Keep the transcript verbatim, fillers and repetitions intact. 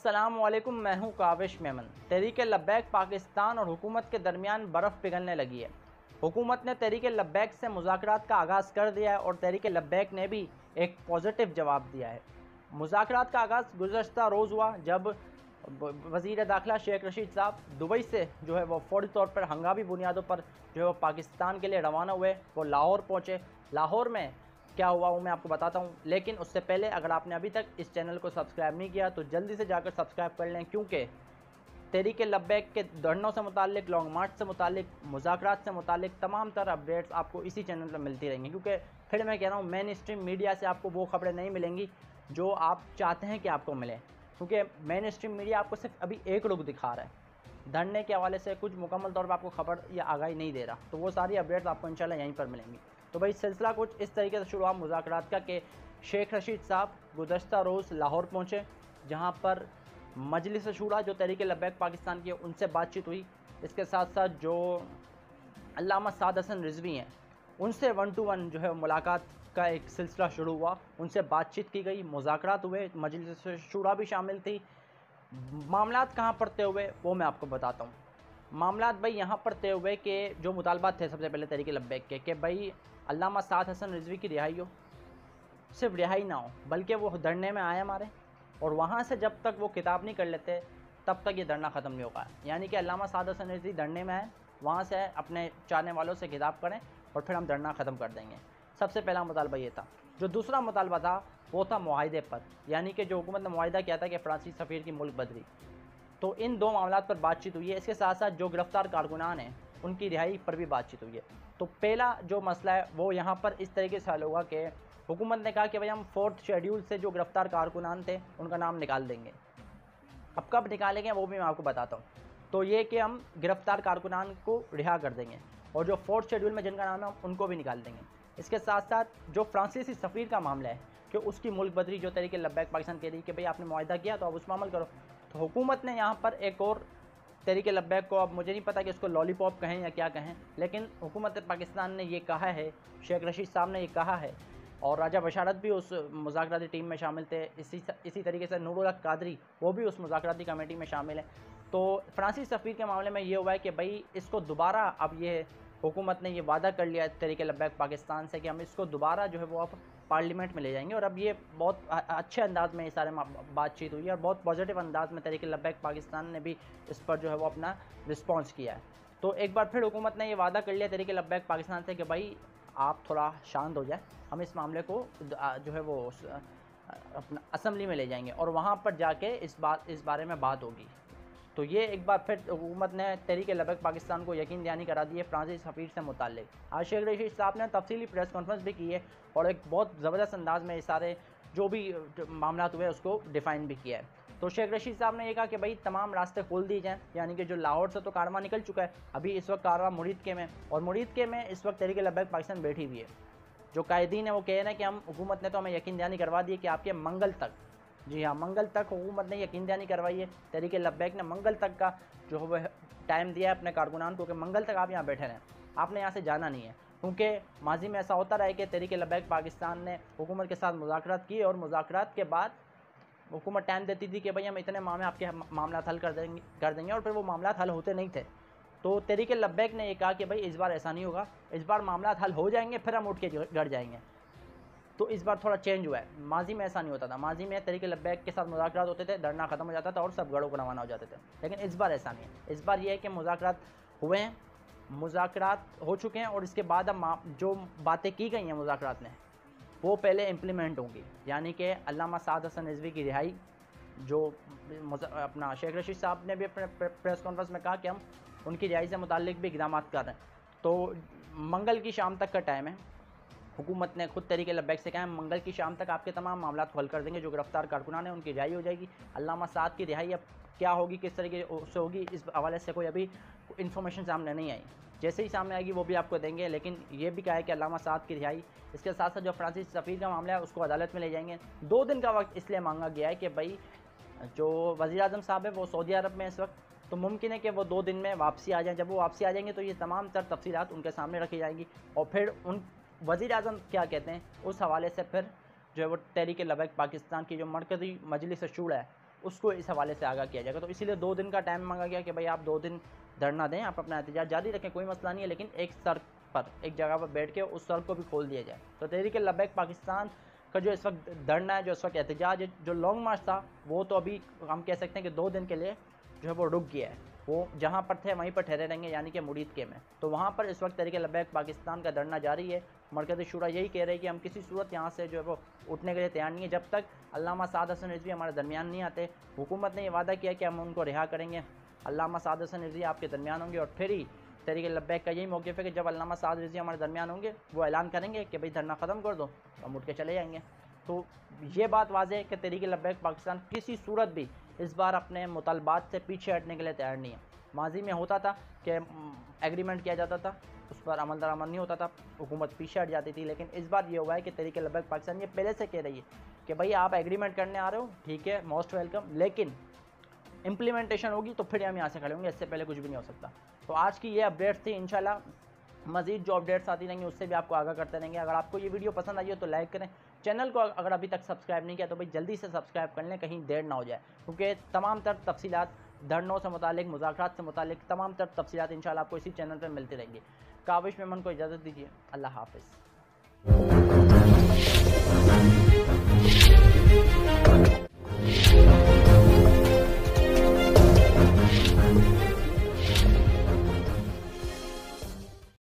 अस्सलामुअलैकुम, मैं हूं काविश मेमन। तहरीक लब्बैक पाकिस्तान और हुकूमत के दरमियान बर्फ़ पिघलने लगी है। हुकूमत ने तहरीक लब्बैक से मुज़ाकरात का आगाज़ कर दिया है और तहरीक लब्बैक ने भी एक पॉजिटिव जवाब दिया है। मुज़ाकरात का आगाज़ गुज़श्ता रोज़ हुआ जब वज़ीर दाखिला शेख रशीद साहब दुबई से जो है वो फ़ौरी तौर पर हंगामी बुनियादों पर जो है वो पाकिस्तान के लिए रवाना हुए। वो लाहौर पहुँचे। लाहौर में क्या हुआ वो मैं आपको बताता हूँ, लेकिन उससे पहले अगर आपने अभी तक इस चैनल को सब्सक्राइब नहीं किया तो जल्दी से जाकर सब्सक्राइब कर लें, क्योंकि तहरीक लब्बैक के धरनों से मुतालिक, लॉन्ग मार्च से मुतालिक, मुज़ाकरात से मुतालिक तमाम तरह अपडेट्स आपको इसी चैनल पर मिलती रहेंगी। क्योंकि फिर मैं कह रहा हूँ, मेन स्ट्रीम मीडिया से आपको वो खबरें नहीं मिलेंगी जो आप चाहते हैं कि आपको मिले, क्योंकि मेन स्ट्रीम मीडिया आपको सिर्फ अभी एक रुख दिखा रहा है, धरने के हवाले से कुछ मुकम्मल तौर पर आपको खबर या आगाही नहीं दे रहा। तो वो सारी अपडेट्स आपको इंशाल्लाह यहीं पर मिलेंगी। तो भाई सिलसिला कुछ इस तरीके से शुरू हुआ मुज़ाकरात का कि शेख रशीद साहब गुज़श्ता रोज़ लाहौर पहुँचे, जहाँ पर मजलिस शूरा जो तहरीक लब्बैक पाकिस्तान की उनसे बातचीत हुई। इसके साथ साथ जो अल्लामा साद हसन रिजवी हैं उनसे वन टू वन जो है मुलाकात का एक सिलसिला शुरू हुआ, उनसे बातचीत की गई, मुज़ाकरात हुए, मजलिस शूरा भी शामिल थी। मामलात कहाँ पर तय हुए वो मैं आपको बताता हूँ। मामलात भाई यहाँ पर तय हुए कि जो मुतालबात थे सबसे पहले तहरीक लब्बैक के कि भाई अल्लामा साद हसन रिजवी की रिहाई हो, सिर्फ रिहाई ना हो बल्कि वो धरने में आए हमारे, और वहाँ से जब तक वो किताब नहीं कर लेते तब तक ये धरना ख़त्म नहीं होगा। यानी कि अल्लामा साद हसन रिजवी धरने में आए, वहाँ से अपने चाहने वालों से किताब करें और फिर हम धरना ख़त्म कर देंगे। सबसे पहला मुतालबा ये था। जो दूसरा मुतालबा था वो था मुआहिदे पर, यानी कि जो हुकूमत ने मुआहिदा किया था कि फ़्रांसीसी सफ़ीर की मुल्क बदरी। तो इन दो मामलात पर बातचीत हुई है। इसके साथ साथ जो गिरफ़्तार कारकुनान हैं उनकी रिहाई पर भी बातचीत हुई है। तो पहला जो मसला है वो यहाँ पर इस तरीके से हल होगा कि हुकूमत ने कहा कि भाई हम फोर्थ शेड्यूल से जो गिरफ़्तार कारकुनान थे उनका नाम निकाल देंगे। अब कब निकालेंगे वो भी मैं आपको बताता हूँ। तो ये कि हम गिरफ़्तार कारकुनान को रिहा कर देंगे और जो फोर्थ शेड्यूल में जिनका नाम है उनको भी निकाल देंगे। इसके साथ साथ जो फ्रांसीसी सफ़ीर का मामला है कि उसकी मुल्क बदरी जो तहरीक लब्बैक पाकिस्तान कह रही कि भाई आपने मुआहिदा किया तो अब उस पर अमल करो। तो हुकूमत ने यहाँ पर एक और तहरीक लब्बैक को, अब मुझे नहीं पता कि इसको लॉलीपॉप कहें या क्या कहें, लेकिन हुकूमत पाकिस्तान ने ये कहा है, शेख रशीद साहब ने ये कहा है, और राजा बशारत भी उस मुज़ाकराती टीम में शामिल थे। इसी इसी तरीके से नूरुल हक कादरी वो भी उस मुज़ाकराती कमेटी में शामिल है। तो फ्रांसीसी सफ़ीर के मामले में ये हुआ है कि भाई इसको दोबारा, अब ये हुकूमत ने ये वादा कर लिया है तहरीक लब्बैक पाकिस्तान से कि हम इसको दोबारा जो है वो अब पार्लियामेंट में ले जाएंगे। और अब ये बहुत अच्छे अंदाज में ये सारे बातचीत हुई है और बहुत पॉजिटिव अंदाज में तहरीक लब्बैक पाकिस्तान ने भी इस पर जो है वो अपना रिस्पॉन्स किया है। तो एक बार फिर हुकूमत ने ये वादा कर लिया तहरीक लब्बैक पाकिस्तान से कि भाई आप थोड़ा शांत हो जाए, हम इस मामले को जो है वो अपना असम्बली में ले जाएंगे और वहाँ पर जाके इस बात इस बारे में बात होगी। तो ये एक बार फिर हुकूमत ने तहरीक लब्बैक पाकिस्तान को यकीन दहानी करा दी है फ्रांसीसी सफ़ीर से मुताल्लिक। आज शेख रशीद साहब ने तफसीली प्रेस कॉन्फ्रेंस भी की है और एक बहुत ज़बरदस्त अंदाज में ये सारे जो भी मामला हुए उसको डिफ़ाइन भी किया है। तो शेख रशीद साहब ने यह कहा कि भाई तमाम रास्ते खोल दिए जाएँ, यानी कि जो लाहौर से तो कारवां निकल चुका है, अभी इस वक्त कारवां मुरीद के में, और मुरीद के में इस वक्त तहरीक लब्बैक पाकिस्तान बैठी हुई है। जो कायदीन है वो कह रहे हैं कि हम, हुकूमत ने तो हमें यकीन दहानी करवा दी है कि आपके मंगल तक, जी हाँ मंगल तक हुकूमत ने यकीन दहानी करवाई है, तहरीक लब्बैक ने मंगल तक का जो है टाइम दिया है अपने कारकुनान को कि मंगल तक आप यहाँ बैठे रहें, आपने यहाँ से जाना नहीं है। क्योंकि माजी में ऐसा होता रहा है कि तहरीक लब्बैक पाकिस्तान ने हुकूमत के साथ मुज़ाकरात किए और मुज़ाकरात के बाद हुकूमत टाइम देती थी कि भाई हम इतने माह में आपके मामला हल कर देंगे कर देंगे और फिर वो मामला हल होते नहीं थे। तो तहरीक लब्बैक ने ये कहा कि भाई इस बार ऐसा नहीं होगा, इस बार मामला हल हो जाएंगे फिर हम उठ के घर जाएंगे। तो इस बार थोड़ा चेंज हुआ है, माजी में ऐसा नहीं होता था। माजी में तहरीक लब्बैक के साथ मुज़ाकरात होते थे, धरना ख़त्म हो जाता था और सब घरों को रवाना हो जाते थे, लेकिन इस बार ऐसा नहीं है। इस बार ये है कि मुज़ाकरात हुए हैं, मुज़ाकरात हो चुके हैं और इसके बाद अब जो बातें की गई हैं मुज़ाकरात में वो पहले इम्प्लीमेंट होंगी। यानी कि अल्लामा साद हसन रिजवी की रिहाई, जो अपना शेख रशीद साहब ने भी अपने प्रेस कॉन्फ्रेंस में कहा कि हम उनकी रिहाई से मुताल्लिक भी इक़दाम कर रहे हैं। तो मंगल की शाम तक का टाइम है, हुकूमत ने खुद तहरीक लब्बैक से कहा है मंगल की शाम तक आपके तमाम मामला हल कर देंगे। जो गिरफ्तार कारकुनान है उनकी रिहाई हो जाएगी। अल्लामा साद की रिहाई अब क्या होगी, किस तरीके से होगी, इस हवाले से कोई अभी इन्फॉर्मेशन सामने नहीं आई। जैसे ही सामने आएगी वो भी आपको देंगे, लेकिन ये भी कहा है कि अल्लामा साद की रिहाई, इसके साथ साथ जो फ्रांसीसी सफ़ीर का मामला है उसको अदालत में ले जाएंगे। दो दिन का वक्त इसलिए मांगा गया है कि भाई जो वज़ीर आज़म साहब है वो सऊदी अरब में इस वक्त, तो मुमकिन है कि वो दो दिन में वापसी आ जाएँ। जब वो वापसी आ जाएंगे तो ये तमाम तर तफसीलात उनके सामने रखी जाएंगी और फिर उन वज़ीर आज़म क्या कहते हैं उस हवाले से फिर जो है वो तहरीक लब्बैक पाकिस्तान की जो मरकज़ी मजलिस शूरा है उसको इस हवाले से आगाह किया जाएगा। तो इसीलिए दो दिन का टाइम मांगा गया कि भाई आप दो दिन धरना दें, आप अपना एहतजाज जारी रखें, कोई मसला नहीं है, लेकिन एक सड़क पर, एक जगह पर बैठ के उस सड़क को भी खोल दिया जाए। तो तहरीक लब्बैक पाकिस्तान का जो इस वक्त धरना है, जो इस वक्त एहतजाज है, जो लॉन्ग मार्च था, वो तो अभी हम कह सकते हैं कि दो दिन के लिए जो है वो रुक गया है। वो जहाँ पर थे वहीं पर ठहरे रहेंगे, यानी कि मुरीद के में। तो वहाँ पर इस वक्त तहरीक लब्बैक पाकिस्तान का धरना जारी है। मरकज़ी शूरा यही कह रहे हैं कि हम किसी सूरत यहाँ से जो है वो उठने के लिए तैयार नहीं है जब तक अल्लामा साद हसन रिजवी हमारे दरमियान नहीं आते। हुकूमत ने ये वादा किया कि हम उनको रिहा करेंगे, अल्लामा साद हसन रिजवी आपके दरमियान होंगे, और फिर ही तहरीक लब्बैक का यही मौक़िफ़ है कि जब अल्लामा साद रिजवी हमारे दरमियान होंगे, वो ऐलान करेंगे कि भाई धरना ख़त्म कर दो, तो हम उठ के चले जाएंगे। तो ये बात वाज़ेह है कि तहरीक लब्बैक पाकिस्तान किसी सूरत भी इस बार अपने मुतालबात से पीछे हटने के लिए तैयार नहीं है। माजी में होता था कि एग्रीमेंट किया जाता था, उस पर अमल दरामद नहीं होता था, हुकूमत पीछे हट जाती थी, लेकिन इस बार ये हुआ है कि तहरीक लब्बैक पाकिस्तान ये पहले से कह रही है कि भाई आप एग्रीमेंट करने आ रहे हो, ठीक है, मोस्ट वेलकम, लेकिन इम्प्लीमेंटेशन होगी तो फिर हम यहाँ से खड़े होंगे, इससे पहले कुछ भी नहीं हो सकता। तो आज की ये अपडेट्स थी। इंशाल्लाह मज़ीद जो अपडेट्स आती रहेंगी उससे भी आपको आगाह करते रहेंगे। अगर आपको ये वीडियो पसंद आई हो तो लाइक करें, चैनल को अगर अभी तक सब्सक्राइब नहीं किया तो भाई जल्दी से सब्सक्राइब कर लें, कहीं देर ना हो जाए, क्योंकि तमाम तर तफसीलात धरनों से मुतालिक, मुज़ाकरात से मुतालिक तमाम तर तफसीलात इंशाल्लाह आपको इसी चैनल पर मिलती रहेंगी। काविश मेमन को इजाज़त दीजिए, अल्लाह हाफ़िज़।